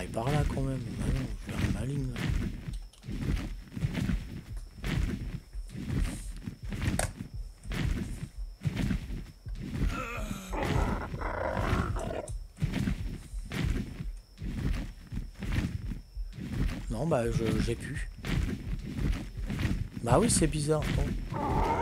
démarrer par là quand même. Ah non, je vais faire ma ligne. Là. Non, bah j'ai pu. Bah oui, c'est bizarre. Attends.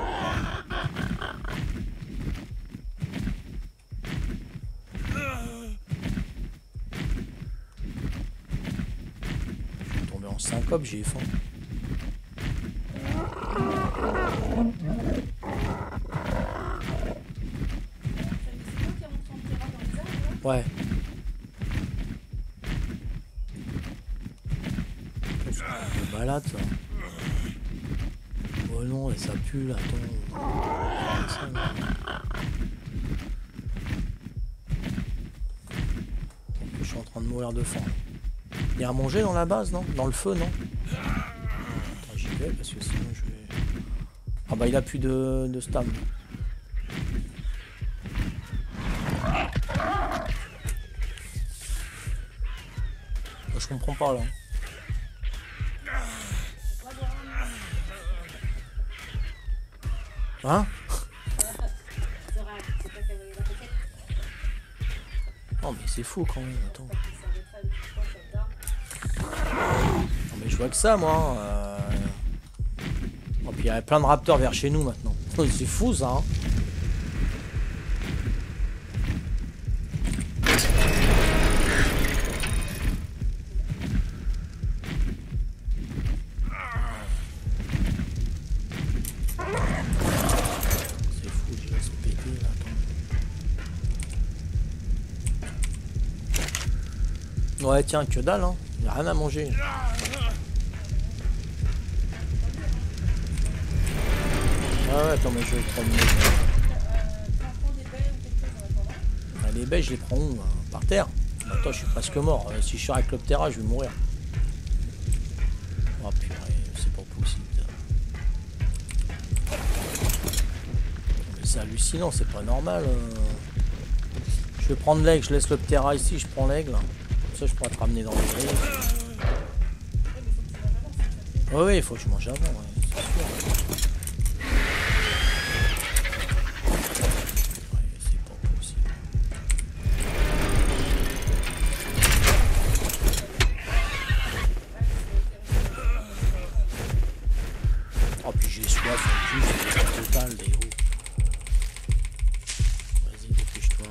Je suis tombé en syncope, j'ai faim. Ouais. C'est un peu malade ça. Oh non, et ça pue là, attends. Je suis en train de mourir de faim. Il y a à manger dans la base, non? Dans le feu, non? Attends, j'y vais parce que sinon je vais... Ah bah il a plus de stam. Je comprends pas là. Hein? Non mais c'est fou quand même, attends. Non mais je vois que ça moi. Oh, puis il y a plein de raptors vers chez nous maintenant. C'est fou ça hein. Ouais tiens, que dalle hein, il n'y a rien à manger. Ah ouais, attends mais je vais 3 minutes. Ah, les baies je les prends où hein? Par terre. Attends je suis presque mort, si je suis avec l'Optera je vais mourir. Oh purée, c'est pas possible. Mais c'est hallucinant, c'est pas normal. Je vais prendre l'aigle, je laisse l'Optera ici, je prends l'aigle. Ça je pourrais te ramener dans les grilles. Oui, il faut que je mange avant, ouais, c'est sûr. Ouais, c'est pas possible. Oh, puis j'ai soif en plus, c'est total, les héros. Vas-y, dépêche-toi.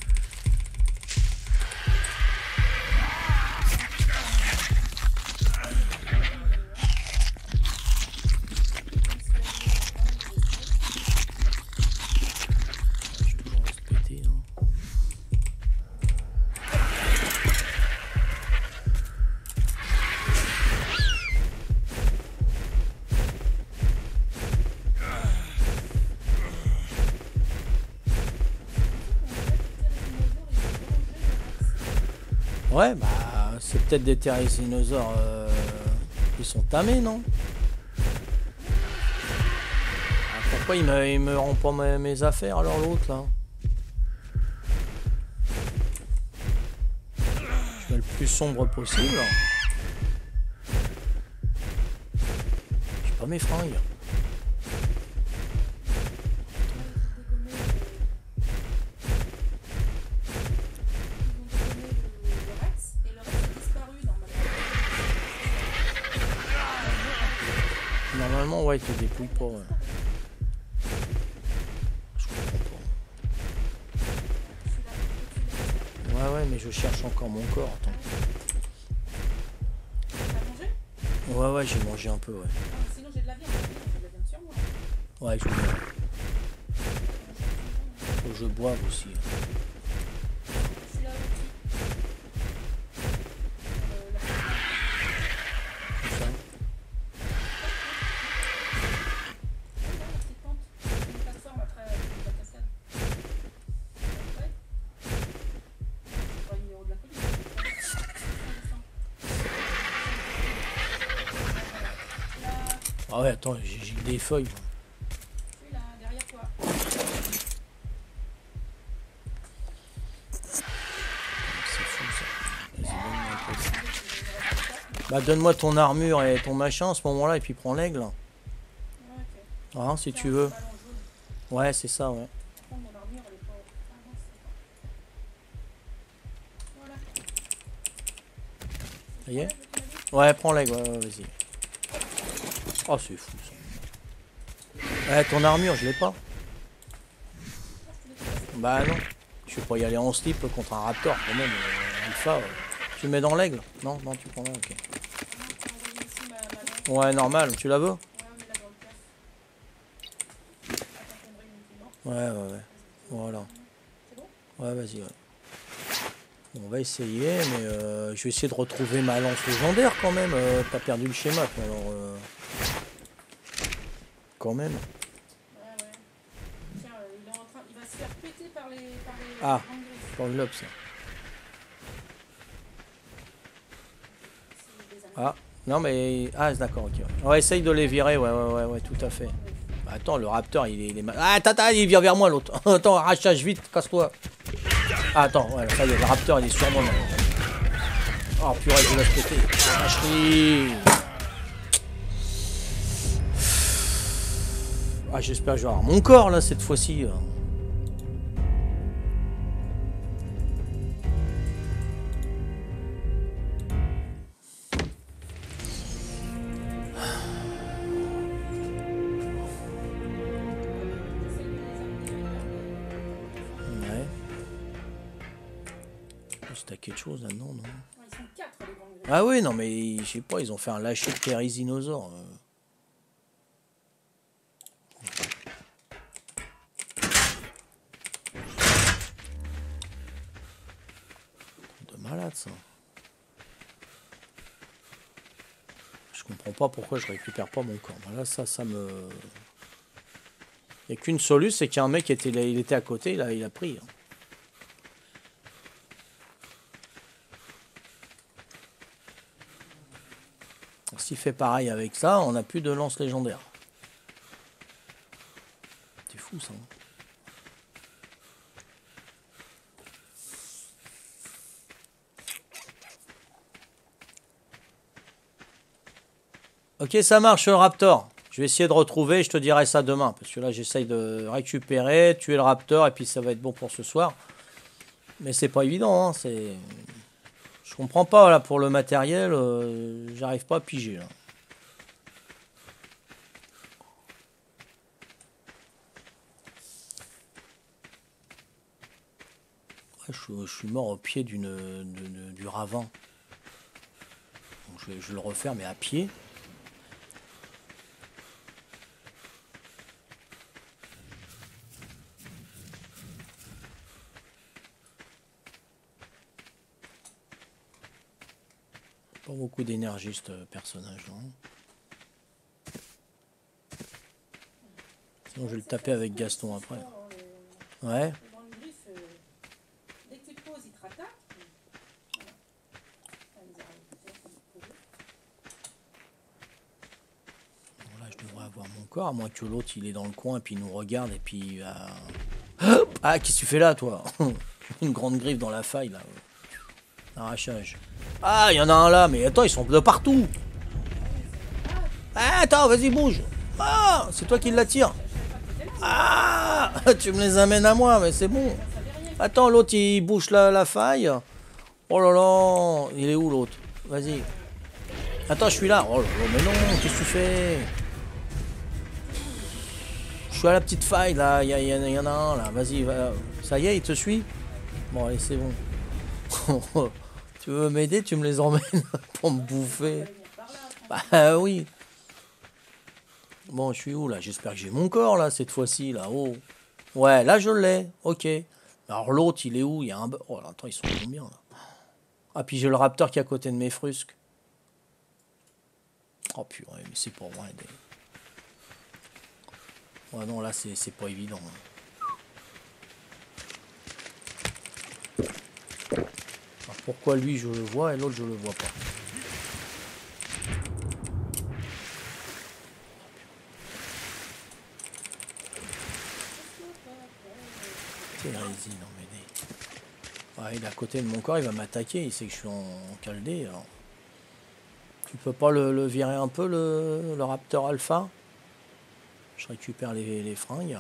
Ouais, bah, c'est peut-être des tyranninosaures qui sont tamés, non? Ah, pourquoi il me rend pas mes affaires, alors l'autre, là? Je mets le plus sombre possible. J'ai pas mes fringues. Normalement, ouais, il te dépouille pas. Ouais. Je comprends pas. Ouais, mais je cherche encore mon corps. Attends. T'as mangé? Ouais, j'ai mangé un peu, ouais. Ah, sinon, j'ai de la viande. J'ai de la viande sur moi. Ouais, je bois. Faut que je boive aussi. Je suis là aussi. Ah ouais, attends, j'ai des feuilles. Moi. Je suis là, derrière toi. C'est fou ça. Vas-y, donne-moi un peu. Bah donne-moi ton armure et ton machin à ce moment-là et puis prends l'aigle. Ouais, ok. Hein, si Tiens, tu un veux. ballon jaune. Ouais, c'est ça, ouais. Par contre, mon armure, elle est pas. Ah non, c'est pas. Voilà. Ça y est? Ouais, tu m'as dit. Ouais, prends l'aigle, ouais, vas-y. Oh, c'est fou ça. Ouais, ton armure, je l'ai pas. Bah non. Je vais pas y aller en slip contre un raptor, quand même. Alpha. Tu le mets dans l'aigle? Non, non, tu prends là, ok. Ouais, normal, tu la veux? Ouais, ouais, ouais. Voilà. Ouais, vas-y, ouais. Bon, on va essayer, mais je vais essayer de retrouver ma lance légendaire quand même. T'as perdu le schéma, toi, alors. Quand même. Ouais, ouais. Tiens, il va se faire péter par les Ah, grandes griffes. pour le lobe, ça. C'est des Ah, non, mais. Ah, d'accord, ok. Ouais. Ouais, essaye de les virer, ouais, ouais, ouais, ouais, tout à fait. Bah, attends, le raptor, il est mal. Ah, attends, il vient vers moi, l'autre. Attends, arrachage, vite, casse-toi. Ah, attends, ouais, ça y est, le raptor, il est sur moi, maintenant. Oh, purée, je vais la péter. Ah, vacherie. Ah, j'espère que je vais avoir mon corps, là, cette fois-ci. Ouais. C'était quelque chose, là, non, non. Ils sont 4, les grandes griffes. Ah oui, non, mais je sais pas, ils ont fait un lâcher de Périsinosaure. De malade, ça. Je comprends pas pourquoi je récupère pas mon corps. Là, ça me... Il n'y a qu'une solution, c'est qu'il y a un mec qui était, il était à côté, il a pris. S'il fait pareil avec ça, on n'a plus de lance légendaire. C'est fou, ça. Ok, ça marche, Raptor. Je vais essayer de retrouver, je te dirai ça demain. Parce que là, j'essaye de récupérer, tuer le Raptor, et puis ça va être bon pour ce soir. Mais c'est pas évident, hein, c'est... Je comprends pas, là, pour le matériel, j'arrive pas à piger, là. Je suis mort au pied du ravin. Donc je vais le refaire, mais à pied. Pas beaucoup d'énergie, ce personnage. Hein. Sinon, je vais le taper avec Gaston après. Ouais. Dès que tu te poses, il te rattaque. Voilà, je devrais avoir mon corps, à moins que l'autre il est dans le coin et puis il nous regarde et puis. Ah, qu'est-ce que tu fais là, toi? Une grande griffe dans la faille là. Arrachage. Ah, il y en a un là, mais attends, ils sont de partout. Ah, attends, vas-y, bouge. Ah, c'est toi qui l'attire. Ah, tu me les amènes à moi, mais c'est bon. Attends, l'autre il bouge la faille. Oh là là, il est où l'autre? Vas-y. Attends, je suis là. Oh là là, mais non, qu'est-ce que tu fais? Je suis à la petite faille là, il y en a un là. Vas-y, va. Ça y est, il te suit? Bon, allez, c'est bon. Tu veux m'aider? Tu me les emmènes pour me bouffer. Bah oui. Bon, je suis où là? J'espère que j'ai mon corps là cette fois-ci là. Oh. Ouais, là je l'ai. Ok. Alors l'autre, il est où? Il y a un... Oh, attends, ils sont combien là? Ah, puis j'ai le raptor qui est à côté de mes frusques. Oh purée, mais c'est pour moi aider. Ouais, non, là c'est pas évident. Alors, pourquoi lui je le vois et l'autre je le vois pas? Hérésie, non mais ouais, il est à côté de mon corps, il va m'attaquer, il sait que je suis en caldé, alors. Tu peux pas le virer un peu, le Raptor Alpha? Je récupère les fringues.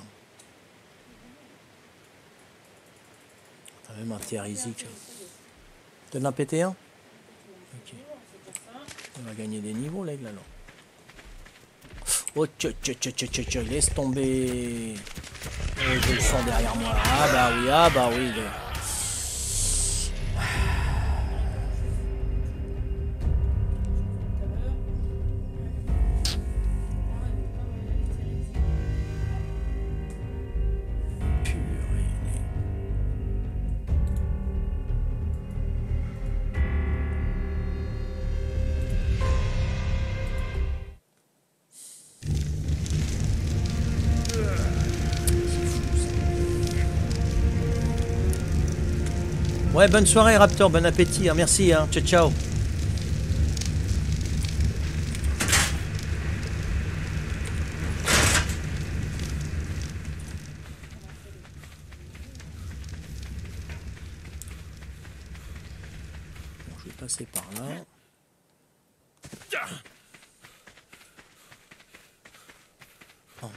T'as même un Térisique. T'as de la PT1? Ok. On va gagner des niveaux, l'aigle, alors. Oh, laisse tomber. Oh, je le sens derrière moi. Ah bah oui, ah bah oui. Ouais, bonne soirée Raptor, bon appétit, hein, merci, hein, ciao ciao. Bon, je vais passer par là. Oh,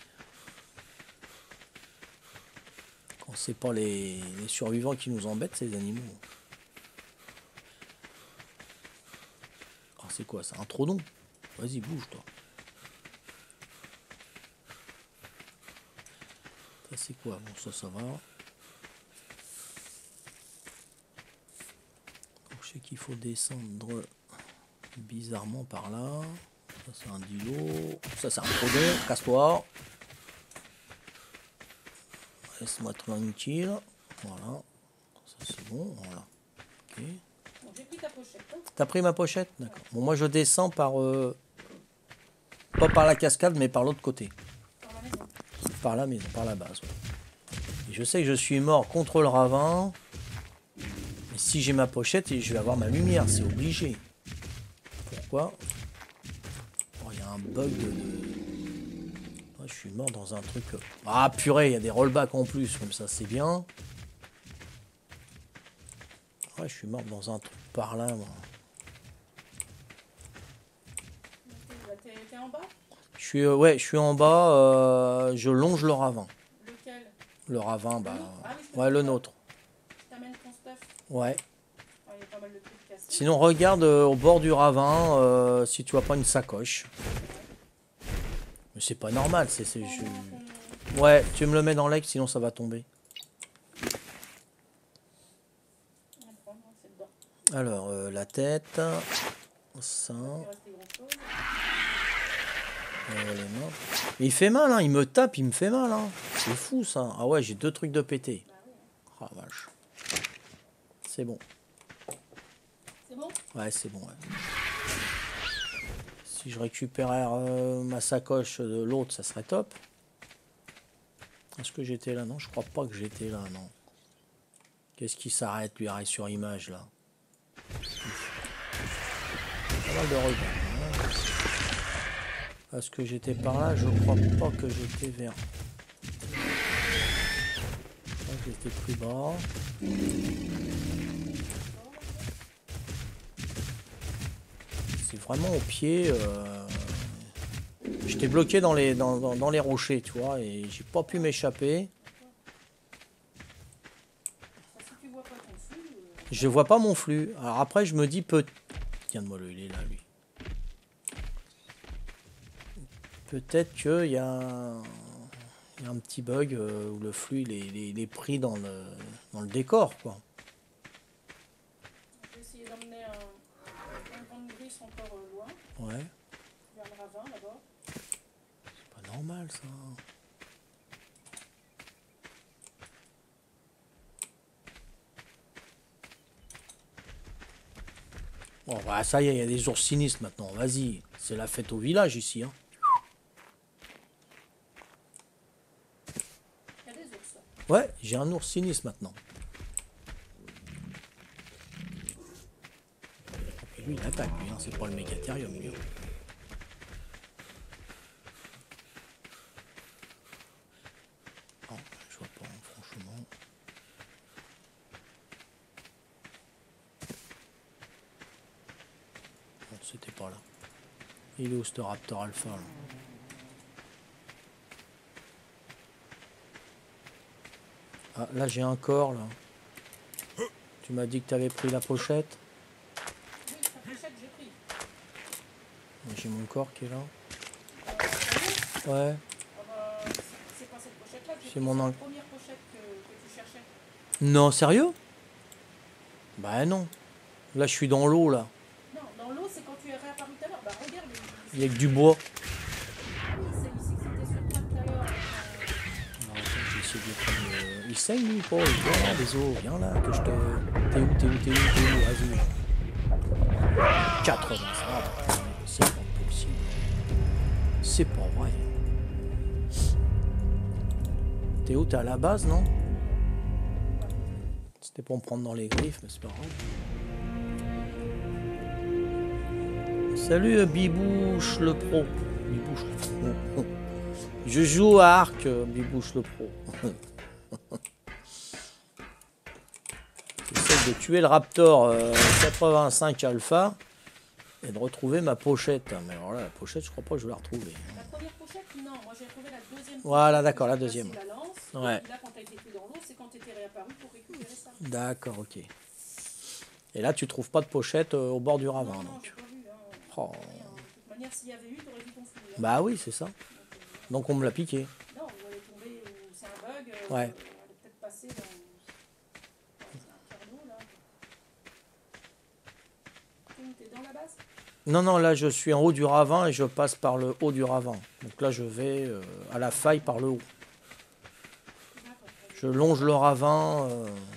quand c'est pas les survivants qui nous embêtent, c'est les animaux. Oh, c'est quoi ça? Un trodon? Vas-y, bouge toi. Ça c'est quoi? Bon, ça va. Donc, je sais qu'il faut descendre bizarrement par là. Ça c'est un dilo. Ça c'est un trodon. Casse-toi. Laisse-moi tranquille. Voilà. Ça c'est bon. Voilà. Ok. Bon, j'ai pris ta pochette. Hein. T'as pris ma pochette? D'accord. Bon, moi je descends par... pas par la cascade, mais par l'autre côté. Par la maison. Par la maison, par la base. Ouais. Et je sais que je suis mort contre le ravin. Mais si j'ai ma pochette, je vais avoir ma lumière. C'est obligé. Pourquoi? Oh, il y a un bug de... Oh, je suis mort dans un truc... Ah purée, il y a des rollbacks en plus. Comme ça, c'est bien. Ouais, je suis mort dans un truc par là, moi. T'es en bas? Ouais, je suis en bas, je longe le ravin. Lequel? Le ravin, bah... Ah, oui, ouais, le nôtre. Je t'amène ton stuff. Ouais. Ah, il y a pas mal de trucs cassés. Sinon, regarde au bord du ravin, si tu vois pas une sacoche. Mais c'est pas normal, Ouais, tu me le mets dans l'aigle, sinon ça va tomber. Alors, la tête... Ça... les mains. Mais il fait mal, hein. Il me tape, il me fait mal. Hein. C'est fou ça. Ah ouais, j'ai 2 trucs de pété. Ah vache. C'est bon. C'est bon? Ouais, c'est bon. Ouais. Si je récupère ma sacoche de l'autre, ça serait top. Est-ce que j'étais là? Non, je crois pas que j'étais là, non. Qu'est-ce qui s'arrête, lui, arrête sur image, là? Pas mal de regard. Est-ce que j'étais par là? Je crois pas que j'étais vers... J'étais plus bas. C'est vraiment au pied. J'étais bloqué dans les rochers, tu vois, et j'ai pas pu m'échapper. Je vois pas mon flux. Alors après, je me dis Tiens-moi il est là, lui. Peut-être qu'il y a un petit bug où le flux il est pris dans le décor, quoi. Je vais essayer d'emmener un grande grisse encore loin. Ouais. Vers le ravin, d'abord. C'est pas normal, ça. Bon, bah, ça y est, il y a des ours sinistres maintenant. Vas-y, c'est la fête au village ici, hein. Il y a des ours. Ouais, j'ai un ours sinistre maintenant. Et lui, il attaque, lui, hein. C'est pas le mégathérium, lui. Oh, je vois pas, franchement. c'était pas là. Il est où ce Raptor Alpha là? Ah, là j'ai un corps là. Tu m'as dit que tu avais pris la pochette. Oui, ta pochette, j'ai pris. J'ai mon corps qui est là. Ah Ouais. bah, c'est pas cette pochette-là que j'ai C'est pris, mon c'est la angle. première pochette que tu cherchais. Non, sérieux? Bah non. Là je suis dans l'eau là. Non, dans l'eau, c'est quand tu es réapparu tout à l'heure. Bah regarde. Il y a que du bois. Ah oui, celle-ci que c'était sur toi tout à l'heure. Alors, attends, je vais essayer de le prendre. Il saigne lui, Paul. Viens là, des os. Viens là, que je te. T'es où? Vas-y. 80. Ah, c'est pas possible. C'est pas vrai. T'es où? T'es à la base, non? C'était pour me prendre dans les griffes, mais c'est pas grave. Salut Bibouche le pro. Bibouche le pro. Je joue à Arc, Bibouche le pro. J'essaie de tuer le Raptor 85 Alpha et de retrouver ma pochette. Mais alors là, la pochette, je crois pas que je vais la retrouver. La première pochette, non. Moi, j'ai trouvé la deuxième. Voilà, pochette, d'accord, la j'ai deuxième. placé la lance, Ouais. et puis là, quand tu as été pris dans l'eau, c'est quand tu étais réapparu pour récupérer ça. D'accord, ok. Et là, tu trouves pas de pochette au bord du ravin. Non, Donc. j'ai pas vu. Hein. Oh. De toute manière, s'il y avait eu, tu aurais vu ton flux. Hein. Bah oui, c'est ça. Donc on me l'a piqué. Non, où elle est tombée, où c'est un bug. Ouais. Elle est peut-être passée dans un cardo, là. T'es dans la base? Non, non, là je suis en haut du ravin et je passe par le haut du ravin. Donc là je vais à la faille par le haut. D'accord. Je longe le ravin.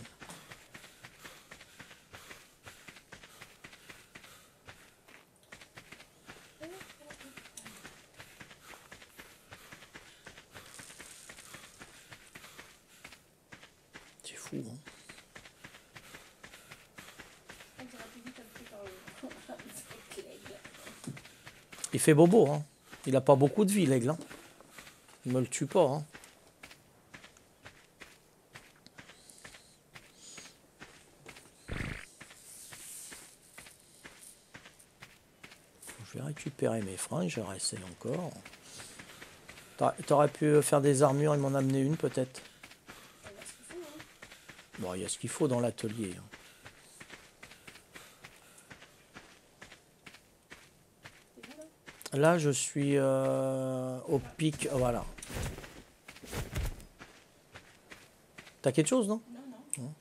C'est fou, hein. Je pense que j'aurais pu vite appeler par le. Ok, l'aigle. Il fait bobo, hein. Il a pas beaucoup de vie, l'aigle. Hein. Il me le tue pas, hein. Je vais récupérer mes fringues, je réessaye encore. T'aurais pu faire des armures et m'en amener une peut-être. Il y a ce qu'il faut, hein. Bon, il y a ce qu'il faut dans l'atelier. Hein. T'es où, là? Là, je suis au pic. Voilà. T'as quelque chose, non? Non, non.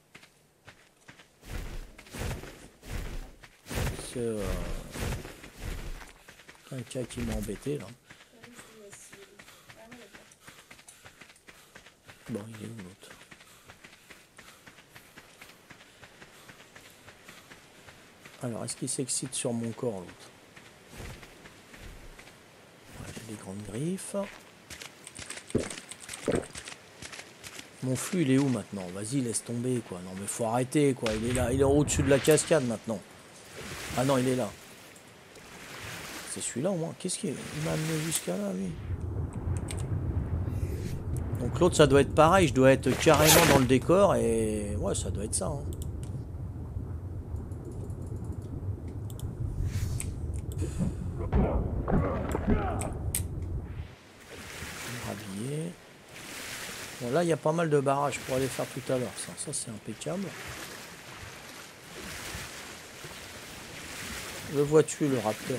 C'est quelqu'un qui m'a embêté, là. Ah oui, c'est- Ah ouais, d'accord. Bon, il est où l'autre? Alors, est-ce qu'il s'excite sur mon corps, l'autre? Ouais, j'ai des grandes griffes. Mon flux, il est où maintenant? Vas-y, laisse tomber, quoi. Non, mais faut arrêter, quoi. Il est là, il est au-dessus de la cascade, maintenant. Ah non, il est là. C'est celui-là, au moins. Qu'est-ce qu'il m'a amené jusqu'à là, lui? Donc l'autre, ça doit être pareil. Je dois être carrément dans le décor. Et ouais, ça doit être ça. Hein. Rhabillé. Bon, là, il y a pas mal de barrages pour aller faire tout à l'heure. Ça c'est impeccable. Le vois-tu, le Raptor?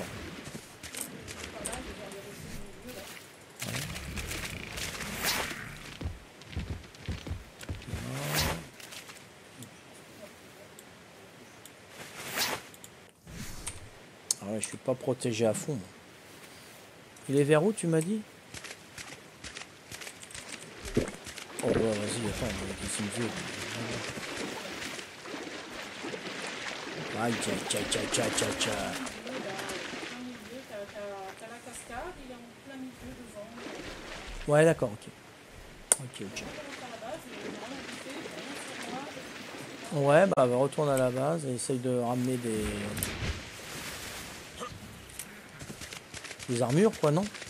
Ah ouais, je suis pas protégé à fond. Moi. Il est vers où, tu m'as dit? Oh ouais, vas-y, attends, qu'est-ce qu'il me fait? Aïe, tcha, tcha, tcha, tcha, tcha, tcha. T'as la cascade, il est en plein milieu devant. Ouais, d'accord, ok. Ok, ok. Ouais, bah retourne à la base et essaye de ramener des armures, quoi, non?